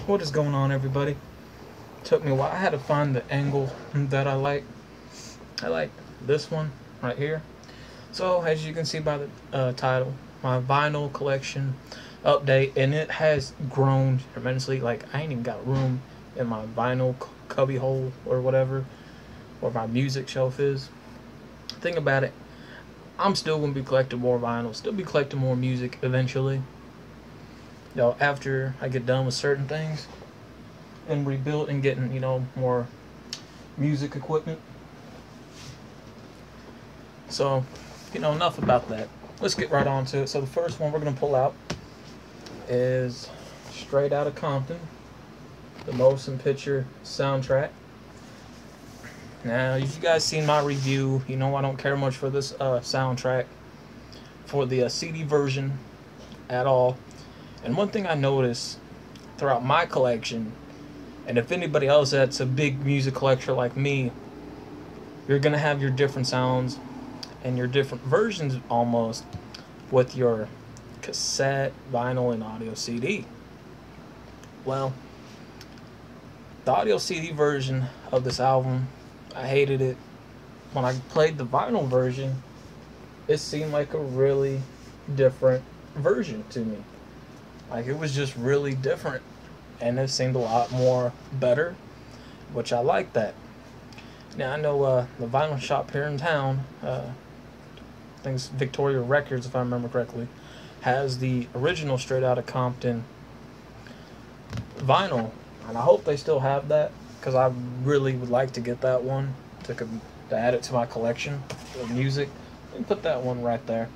What is going on, everybody? Took me a while. I had to find the angle that I like. I like this one right here. So as you can see by the title, my vinyl collection update, and it has grown tremendously. Like, I ain't even got room in my vinyl cubby hole or whatever, where my music shelf is. Think about it, I'm still gonna be collecting more vinyl, still be collecting more music eventually. You know, after I get done with certain things and rebuild and getting, more music equipment. So, enough about that. Let's get right on to it. So the first one we're going to pull out is Straight Outta Compton, the Motion Picture soundtrack. Now, if you guys seen my review, I don't care much for this soundtrack, for the CD version at all. And one thing I noticed throughout my collection, and if anybody else that's a big music collector like me, you're going to have your different sounds and your different versions almost with your cassette, vinyl, and audio CD. Well, the audio CD version of this album, I hated it. When I played the vinyl version, it seemed like a really different version to me. Like, it was just really different, and it seemed a lot more better, which I like that. Now, I know the vinyl shop here in town, I think it's Victoria Records, if I remember correctly, has the original Straight Outta Compton vinyl, and I hope they still have that, because I really would like to get that one to add it to my collection of music, and put that one right there.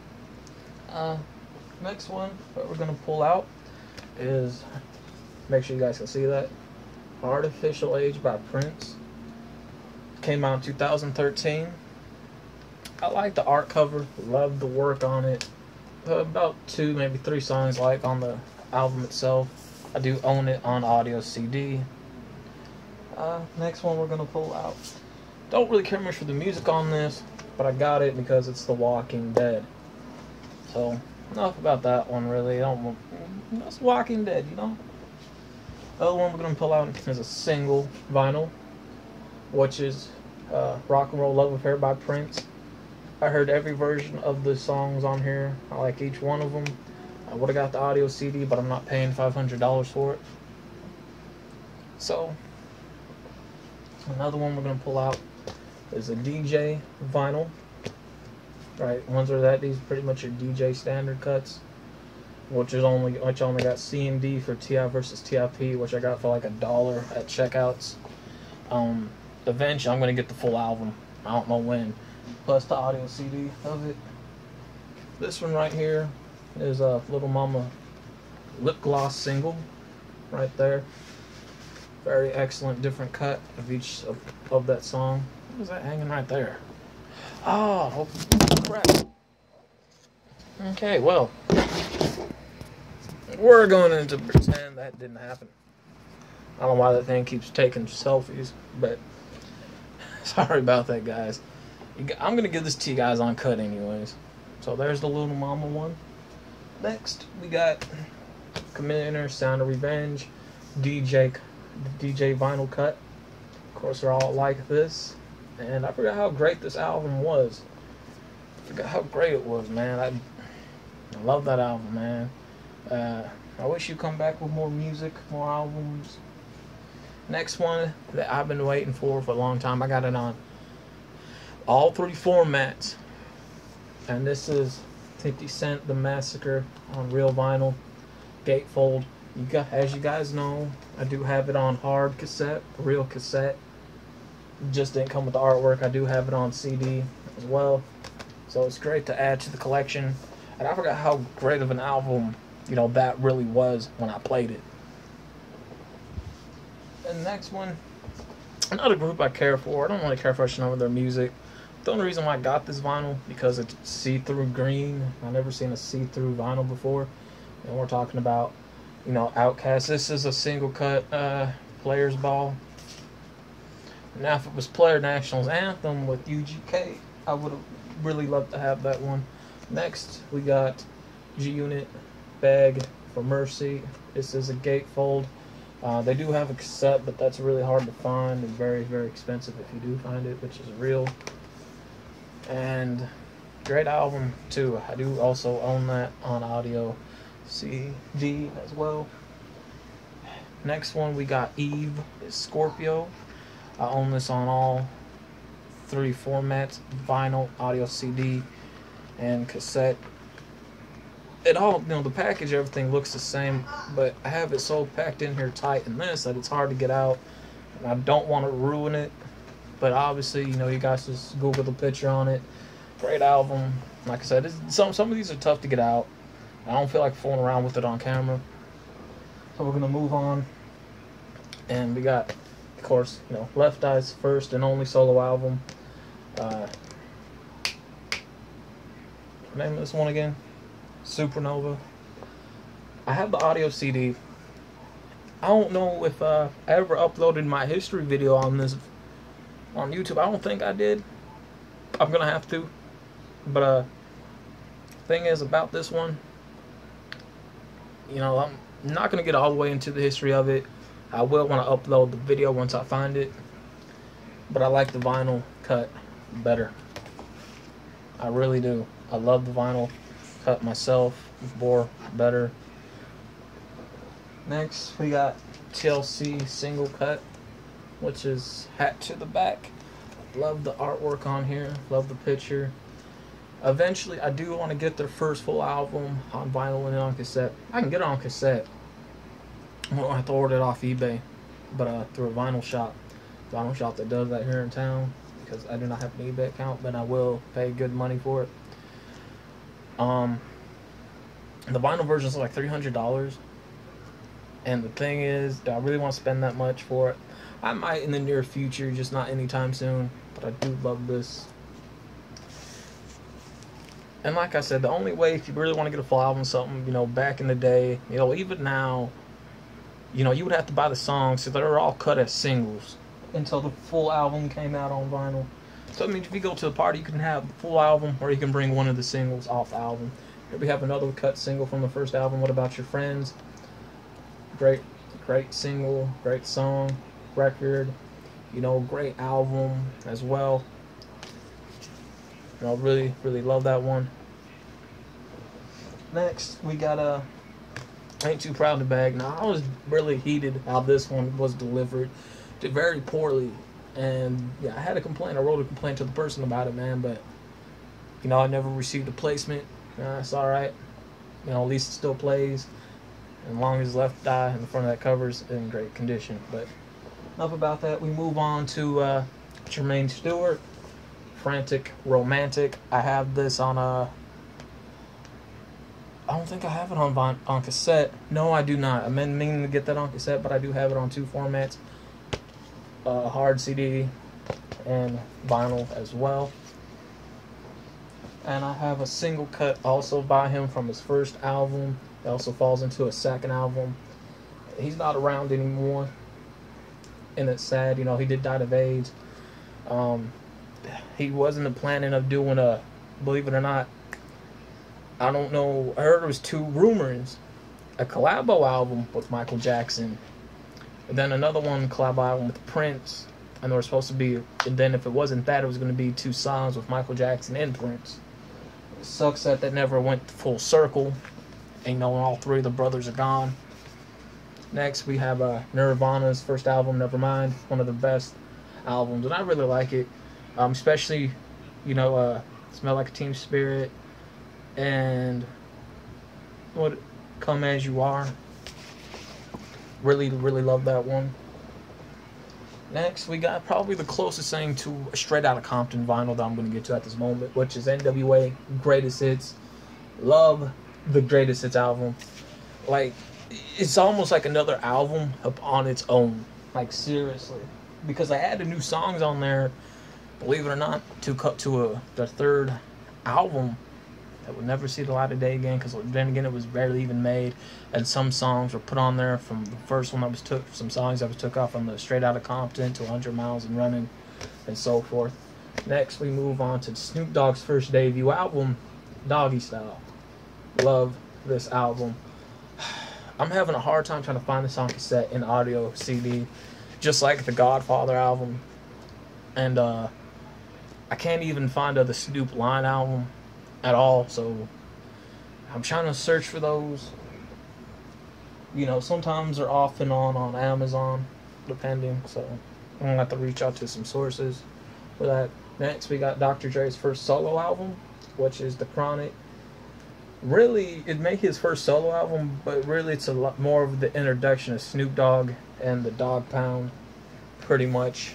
Next one that we're going to pull out is, make sure you guys can see that, Artificial Age by Prince. Came out in 2013. I like the art cover, love the work on it. About 2, maybe 3 songs like on the album itself. I do own it on audio CD. Next one we're going to pull out. Don't really care much for the music on this, but I got it because it's The Walking Dead. So, enough about that one, really. It's Walking Dead, The other one we're going to pull out is a single vinyl, which is Rock and Roll Love Affair by Prince. I heard every version of the songs on here. I like each one of them. I would have got the audio CD, but I'm not paying $500 for it. So, another one we're going to pull out is a DJ vinyl. Right, ones are that, these pretty much are DJ standard cuts, which only got C and D for TI versus TIP, which I got for like $1 at checkouts. Eventually I'm gonna get the full album. I don't know when, plus the audio CD of it. This one right here is a Little Mama lip gloss single, right there. Very excellent, different cut of each of that song. What is that hanging right there? Oh, crap. Okay, well, we're going to pretend that didn't happen. I don't know why that thing keeps taking selfies, but sorry about that, guys. I'm going to give this to you guys uncut anyways. So there's the Little Mama one. Next, we got Commander, Sound of Revenge, DJ vinyl cut. Of course, they're all like this. And I forgot how great this album was. I forgot how great it was, man. I love that album, man. I wish you'd come back with more music, more albums. Next one that I've been waiting for a long time. I got it on all 3 formats. And this is 50 Cent, The Massacre on real vinyl, gatefold. As you guys know, I do have it on hard cassette, real cassette. Just didn't come with the artwork. I do have it on CD as well, so it's great to add to the collection. And I forgot how great of an album that really was when I played it. And the next one, another group I care for. I don't really care for some of their music. The only reason why I got this vinyl, because it's see-through green. I've never seen a see-through vinyl before. And we're talking about Outkast. This is a single cut Players Ball. Now, if it was Player Nationals Anthem with UGK, I would have really loved to have that one. Next, we got G-Unit, Beg for Mercy. This is a gatefold. They do have a cassette, but that's really hard to find and very, very expensive if you do find it, which is real. And great album too. I do also own that on audio CD as well. Next one we got Eve. It's Scorpio. I own this on all 3 formats: vinyl, audio CD, and cassette. It all, the package, everything looks the same, but I have it so packed in here tight in this that it's hard to get out, and I don't want to ruin it. But obviously, you guys just Google the picture on it. Great album. Like I said, some of these are tough to get out. I don't feel like fooling around with it on camera. So we're gonna move on, and we got, of course, Left Eye's first and only solo album. Name of this one again? Supernova. I have the audio CD. I don't know if I ever uploaded my history video on this on YouTube. I don't think I did. I'm gonna have to. But thing is about this one, I'm not gonna get all the way into the history of it. I will want to upload the video once I find it. But I like the vinyl cut better. I really do. I love the vinyl cut myself. Bore better. Next we got TLC single cut, which is Hat to the Back. Love the artwork on here. Love the picture. Eventually I do want to get their first full album on vinyl and on cassette. I can get it on cassette. I don't have to order it off eBay, but through a vinyl shop that does that here in town, because I do not have an eBay account, but I will pay good money for it. The vinyl version is like $300, and the thing is, do I really want to spend that much for it? I might in the near future, just not anytime soon, but I do love this. And like I said, the only way, if you really want to get a full album, something, back in the day, even now, you would have to buy the songs, so they're all cut as singles until the full album came out on vinyl. So I mean, if you go to a party, you can have the full album, or you can bring one of the singles off the album. Here we have another cut single from the first album, What About Your Friends? Great single, great song, record, great album as well. Really, really love that one. Next, we got Ain't Too Proud to Bag. Now, I was really heated how this one was delivered. Did very poorly. And, yeah, I had a complaint. I wrote a complaint to the person about it, man. But, I never received a placement. It's alright. At least it still plays. As long as Left Eye in the front of that cover's in great condition. But enough about that. We move on to Jermaine Stewart, Frantic Romantic. I have this on I don't think I have it on cassette. No, I do not. I meaning to get that on cassette, but I do have it on 2 formats. Hard CD and vinyl as well. And I have a single cut also by him from his first album. It also falls into a second album. He's not around anymore, and it's sad. He did die of AIDS. He wasn't planning of doing believe it or not, I don't know, I heard there was 2 rumors. A collabo album with Michael Jackson, and then another one collabo album with Prince. And there was supposed to be, and then if it wasn't that, it was going to be 2 songs with Michael Jackson and Prince. It sucks that never went full circle. And all 3 of the brothers are gone. Next, we have Nirvana's first album, Nevermind. One of the best albums, and I really like it. Especially, Smell Like a Teen Spirit and Come As You Are. Really, really love that one. Next, we got probably the closest thing to a Straight Outta Compton vinyl that I'm going to get to at this moment, which is NWA Greatest Hits. Love the Greatest Hits album. Like, it's almost like another album up on its own. Like, seriously. Because I added new songs on there, believe it or not, to cut to the 3rd album that would never see the light of day again, because then again it was barely even made, and some songs were put on there from the first one that was some songs that was took off from the Straight Outta Compton to 100 Miles and Running, and so forth. Next, we move on to Snoop Dogg's first debut album, Doggy Style. Love this album. I'm having a hard time trying to find this on cassette and audio CD, just like the Godfather album. And I can't even find the Snoop Lion album at all, so I'm trying to search for those. You know, sometimes they're off and on Amazon, depending, so I'm going to have to reach out to some sources for that. Next, we got Dr. Dre's first solo album, which is The Chronic. Really, it made his first solo album, but really it's a lot more of the introduction of Snoop Dogg and the Dog Pound, pretty much.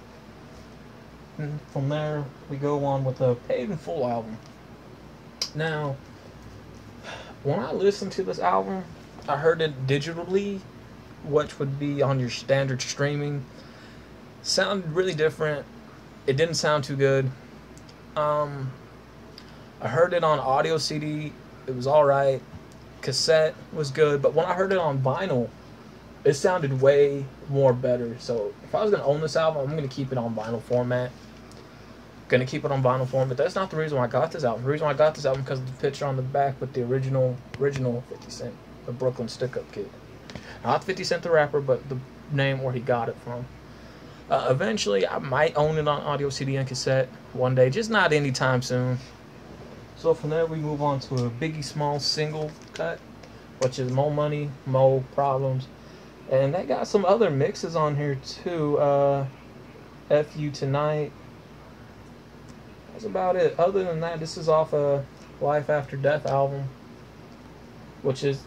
And from there, we go on with a Paid in Full album. Now, when I listened to this album, I heard it digitally, which would be on your standard streaming. Sounded really different. It didn't sound too good. I heard it on audio CD. It was alright. Cassette was good. But when I heard it on vinyl, it sounded way more better. So if I was going to own this album, I'm going to keep it on vinyl format. Going to keep it on vinyl format. But that's not the reason why I got this album. The reason why I got this album because of the picture on the back with the original 50 Cent, the Brooklyn Stick-Up Kid. Not 50 Cent the rapper, but the name where he got it from. Eventually, I might own it on audio CD and cassette one day, just not anytime soon. So from there, we move on to a Biggie Smalls single cut, which is Mo Money, Mo Problems. And they got some other mixes on here too. F You Tonight. That's about it. Other than that, this is off a Life After Death album, which is...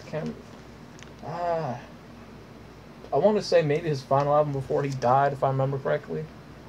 I want to say maybe his final album before he died, if I remember correctly.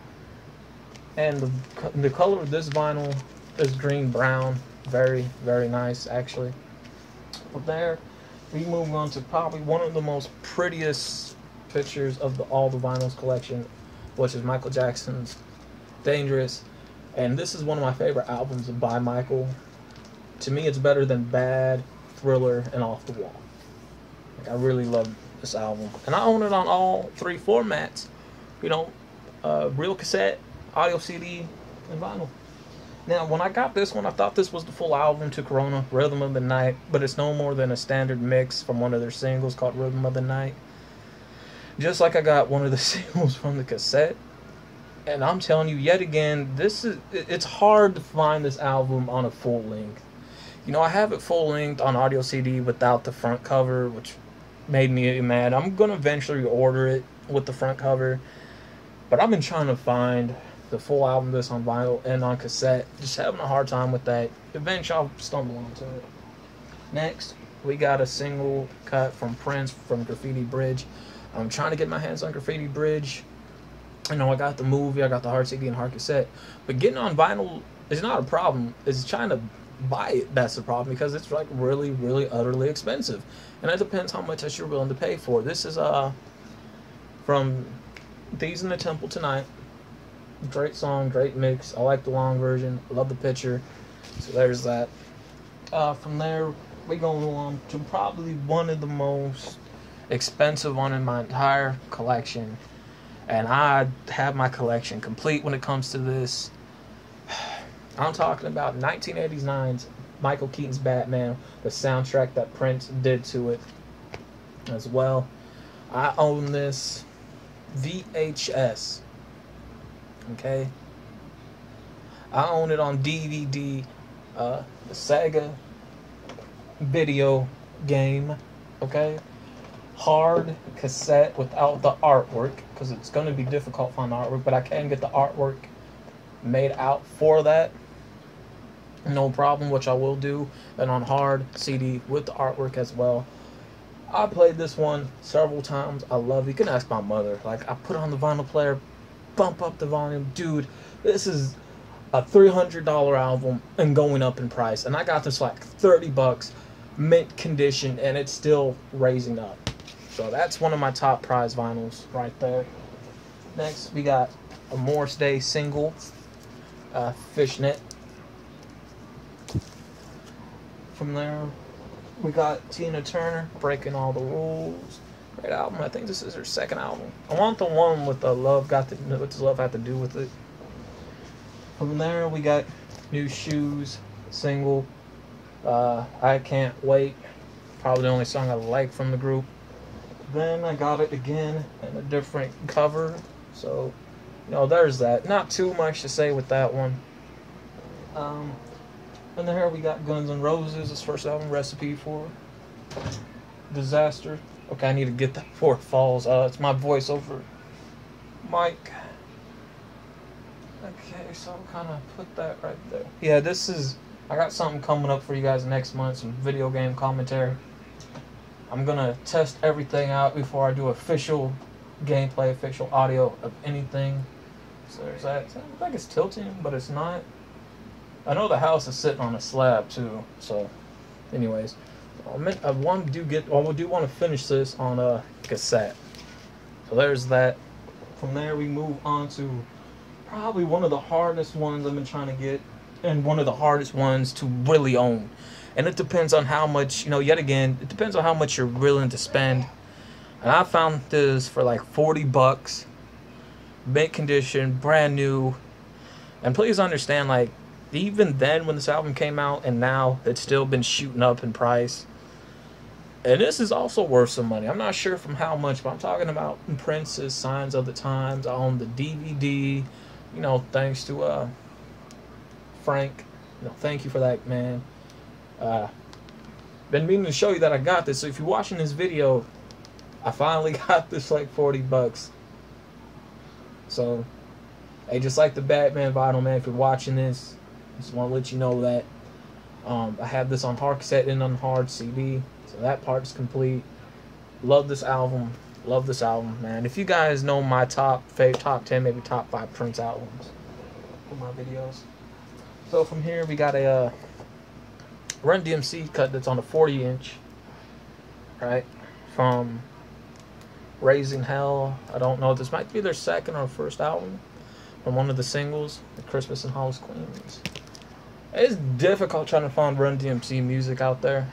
And the color of this vinyl is green-brown. Very, very nice, actually. From there, we move on to probably one of the most prettiest pictures of all the vinyls collection, which is Michael Jackson's Dangerous. And this is one of my favorite albums by Michael. To me, it's better than Bad, Thriller, and Off the Wall. Like, I really love this album. And I own it on all three formats. You know, real cassette, audio CD, and vinyl. Now, when I got this one, I thought this was the full album to Corona, Rhythm of the Night. But it's no more than a standard mix from one of their singles called Rhythm of the Night. Just like I got one of the singles from the cassette. And I'm telling you, yet again, it's hard to find this album on a full length. You know, I have it full length on audio CD without the front cover, which made me mad. I'm going to eventually order it with the front cover. But I've been trying to find the full album of this on vinyl and on cassette. Just having a hard time with that. Eventually I'll stumble onto it. Next, we got a single cut from Prince from Graffiti Bridge. I'm trying to get my hands on Graffiti Bridge. You know, I got the movie, I got the hard CD and hard cassette. But getting on vinyl is not a problem. It's trying to buy it that's the problem, because it's like really, really, utterly expensive. And it depends how much you're willing to pay for. This is from Thieves in the Temple Tonight. Great song, great mix. I like the long version. I love the picture. So there's that. From there, we go on to probably one of the most expensive one in my entire collection. And I have my collection complete when it comes to this. I'm talking about 1989's Michael Keaton's Batman, the soundtrack that Prince did to it as well. I own this VHS. Okay? I own it on DVD. The Sega video game. Okay? Hard cassette without the artwork, because it's going to be difficult to find the artwork, but I can get the artwork made out for that, no problem, which I will do. And on hard CD with the artwork as well. I played this one several times. I love it. You can ask my mother. Like, I put on the vinyl player, bump up the volume. Dude, this is a $300 album and going up in price, and I got this like $30, mint condition, and it's still raising up. So that's one of my top prize vinyls right there. Next, we got a Morris Day single, Fishnet. From there, we got Tina Turner, Breaking All the Rules. Great album. I think this is her second album. I want the one with the Love Got to, what does love have to do with it? From there, we got New Shoes single, I Can't Wait. Probably the only song I like from the group. Then I got it again in a different cover. So, there's that. Not too much to say with that one. And then here we got Guns N' Roses, his first album, Recipe for Disaster. Okay, I need to get that before it falls. It's my voiceover mic. Okay, so I'll kind of put that right there. Yeah, I got something coming up for you guys next month, some video game commentary. I'm gonna test everything out before I do official gameplay, official audio of anything. So there's that. I don't think it's tilting, but it's not. I know the house is sitting on a slab too. So, anyways, I do want to finish this on a cassette. So there's that. From there, we move on to probably one of the hardest ones I've been trying to get, and one of the hardest ones to really own. And it depends on how much, yet again, it depends on how much you're willing to spend. And I found this for like $40, mint condition, brand new. And please understand, like, even then when this album came out and now, it's still been shooting up in price. And this is also worth some money. I'm not sure from how much, but I'm talking about Prince's Signs of the Times. I own the DVD, thanks to Frank. Thank you for that, man. Been meaning to show you that I got this. So if you're watching this video, I finally got this like $40. So, hey, just like the Batman vinyl, man, if you're watching this, just want to let you know that I have this on hard cassette and on hard CD. So that part's complete. Love this album. Love this album, man. If you guys know my top 10, maybe top 5 Prince albums for my videos. So from here we got a Run DMC cut that's on a 40-inch, right? From Raising Hell. I don't know. This might be their second or first album. From one of the singles, The Christmas in Hollis, Queens. It's difficult trying to find Run DMC music out there.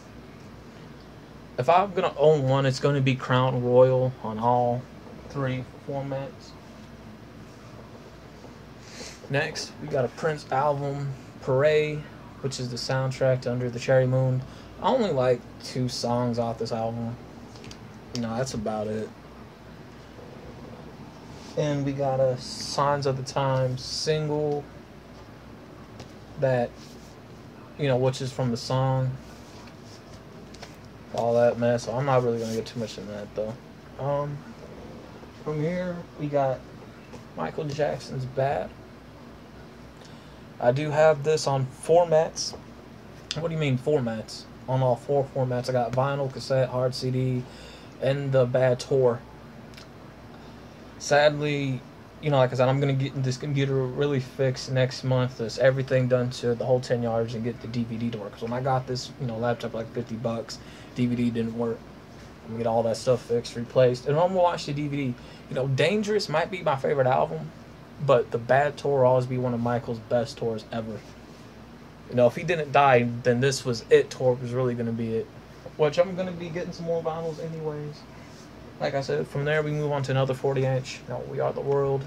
If I'm going to own one, it's going to be Crown Royal on all 3 formats. Next, we got a Prince album, Parade, which is the soundtrack to Under the Cherry Moon. I only like 2 songs off this album. That's about it. And we got a Signs of the Times single that, which is from the song. All that mess. So I'm not really going to get too much in that, though. From here, we got Michael Jackson's Bad. I do have this on formats. What do you mean formats? On all 4 formats. I got vinyl, cassette, hard CD, and the Bad Tour. Sadly, like I said, I'm going to get this computer really fixed next month. There's everything done to the whole 10 yards and get the DVD to work. Because when I got this, laptop like $50, DVD didn't work. I'm going to get all that stuff fixed, replaced. And I'm going to watch the DVD. Dangerous might be my favorite album. But the Bad Tour will always be one of Michael's best tours ever. If he didn't die, then this was it. Tour was really going to be it. Which I'm going to be getting some more vinyls anyways. Like I said, from there we move on to another 40-inch. We Are the World.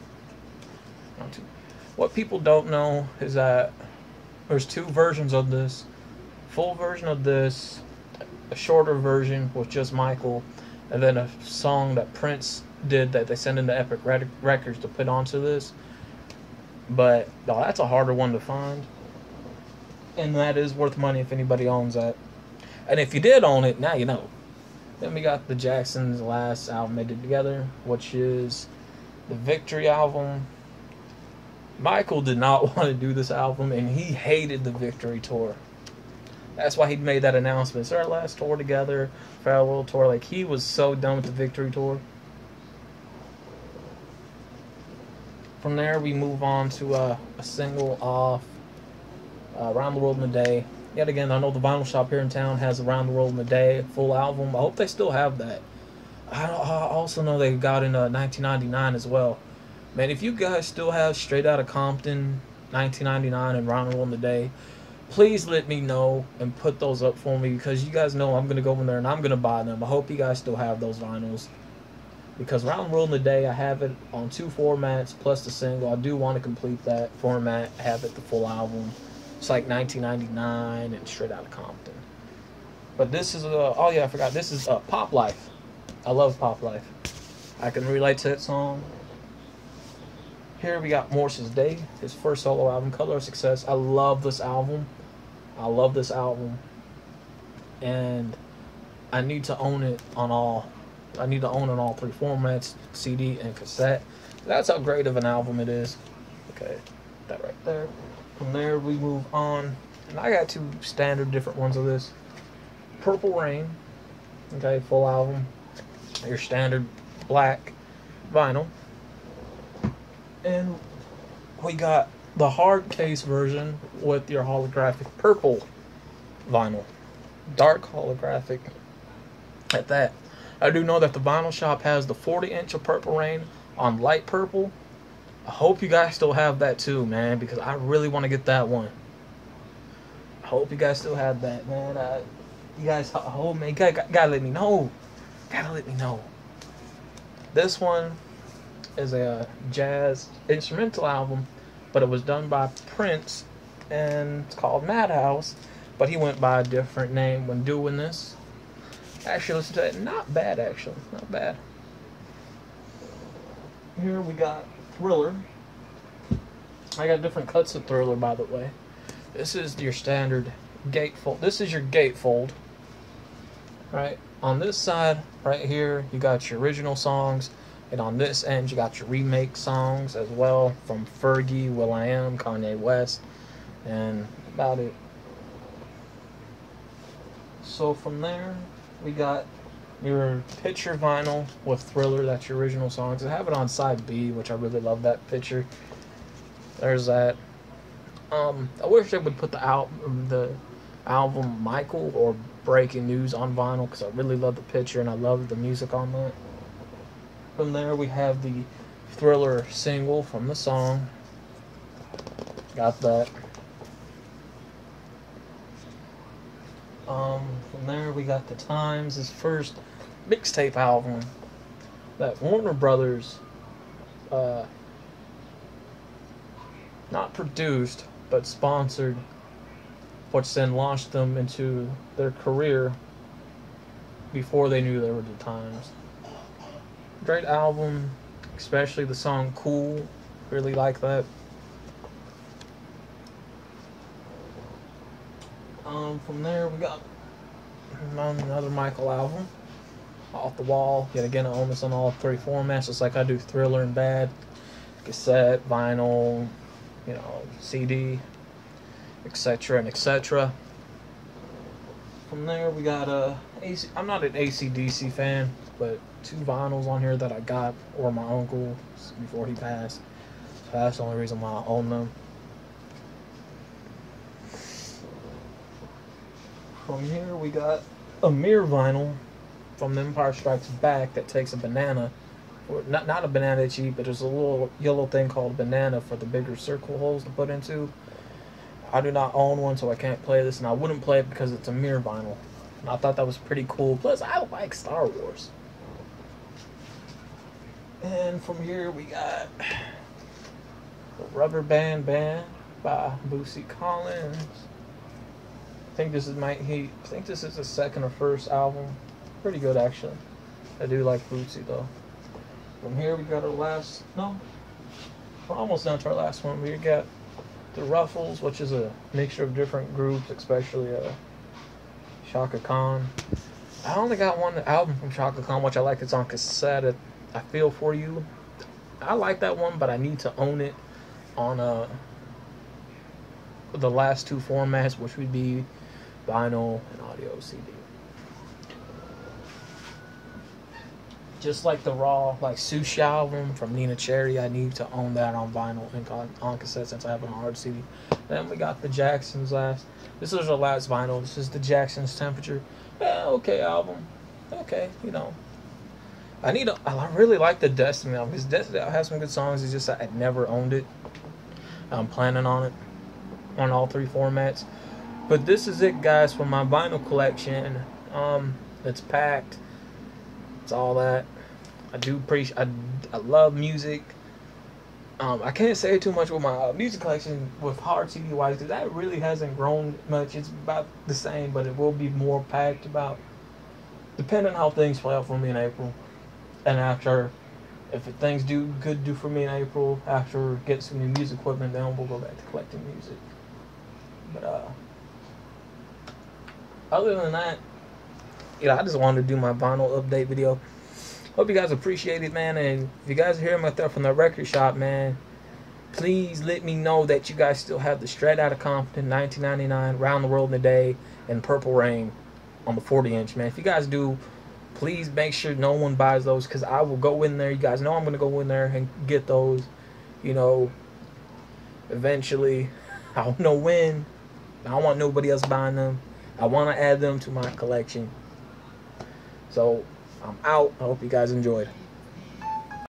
What people don't know is that there's 2 versions of this. Full version of this, a shorter version with just Michael, and then a song that Prince did that they sent into Epic Records to put onto this. But that's a harder one to find, and that is worth money if anybody owns that. And if you did own it, now you know. Then we got the Jackson's last album they did together, which is the Victory album. Michael did not want to do this album, and he hated the Victory tour. That's why he made that announcement. It's our last tour together, farewell tour. Like, he was so done with the Victory tour. From there, we move on to a single off Around the World in a Day. Yet again, I know the vinyl shop here in town has Around the World in a Day, full album. I hope they still have that. I also know they got in 1999 as well. Man, if you guys still have Straight Outta Compton, 1999, and Around the World in a Day, please let me know and put those up for me, because you guys know I'm going to go in there and I'm going to buy them. I hope you guys still have those vinyls. Because Around the World in a Day, I have it on 2 formats plus the single. I do want to complete that format, have it the full album. It's like 1999 and Straight Outta Compton. But this is oh yeah, I forgot. This is Pop Life. I love Pop Life. I can relate to that song. Here we got Morse's Day, his first solo album, Color of Success. I love this album. I love this album. And I need to own it on all. I need to own it on all three formats, CD and cassette. That's how great of an album it is. Okay, that right there. From there we move on. And I got two standard different ones of this. Purple Rain. Okay, full album. Your standard black vinyl. And we got the hard case version with your holographic purple vinyl. Dark holographic at that. I do know that the vinyl shop has the 40-inch of Purple Rain on light purple. I hope you guys still have that too, man, because I really want to get that one. I hope you guys still have that, man. You guys, oh man, gotta let me know. Gotta let me know. This one is a jazz instrumental album, but it was done by Prince, and it's called Madhouse, but he went by a different name when doing this. Actually, listen to it. Not bad, actually. Not bad. Here we got Thriller. I got different cuts of Thriller, by the way. This is your standard gatefold. This is your gatefold. Right? On this side, right here, you got your original songs. And on this end, you got your remake songs as well from Fergie, will.i.am, Kanye West, and about it. So from there, we got your picture vinyl with Thriller. That's your original songs. I have it on side B, which I really love that picture. There's that. I wish they would put the album Michael or Breaking News on vinyl, because I really love the picture and I love the music on that. From there, we have the Thriller single from the song. Got that. From there, we got The Times, his first mixtape album that Warner Brothers not produced, but sponsored, which then launched them into their career before they knew they were The Times. Great album, especially the song Cool. Really like that. From there, we got another Michael album, Off the Wall. Yet again, I own this on all three formats, just like I do Thriller and Bad, cassette, vinyl, CD, etc. and etc. From there, we got I'm not an AC/DC fan, but two vinyls on here that I got, or my uncle before he passed. So that's the only reason why I own them. From here, we got a mirror vinyl from The Empire Strikes Back that takes a banana, or not a banana cheap, but there's a little yellow thing called a banana for the bigger circle holes to put into. I do not own one, so I can't play this, and I wouldn't play it because it's a mirror vinyl. And I thought that was pretty cool. Plus, I like Star Wars. And from here, we got the Rubber Band Band by Bootsy Collins. I think this is his second or first album. Pretty good, actually. I do like Bootsy, though. From here, we got we're almost down to our last one. We got the Ruffles, which is a mixture of different groups, especially Chaka Khan. I only got one album from Chaka Khan, which I like. It's on cassette. I Feel For You. I like that one, but I need to own it on the last two formats, which would be vinyl and audio CD. Just like the Raw, Sushi album from Nina Cherry, I need to own that on vinyl and on cassette since I have it on hard CD. Then we got the Jacksons last. This is our last vinyl. This is the Jacksons Temperature. Okay album. Okay, I really like the Destiny album, because Destiny has some good songs. It's just that I never owned it. I'm planning on it on all three formats. But this is it, guys, for my vinyl collection. It's packed. It's all that. I love music. I can't say too much with my music collection with hard CD wise because that really hasn't grown much. It's about the same, but it will be more packed about depending on how things play out for me in April. And after, if things do for me in April, after getting some new music equipment, then we'll go back to collecting music. But other than that, I just wanted to do my vinyl update video. Hope you guys appreciate it, man. And if you guys are hearing my stuff from the record shop, man, please let me know that you guys still have the Straight Outta Compton 1999 Round the World in a Day and Purple Rain on the 40-inch, man. If you guys do, please make sure no one buys those because I will go in there. You guys know I'm going to go in there and get those, eventually. I don't know when. I don't want nobody else buying them. I want to add them to my collection. So, I'm out. I hope you guys enjoyed.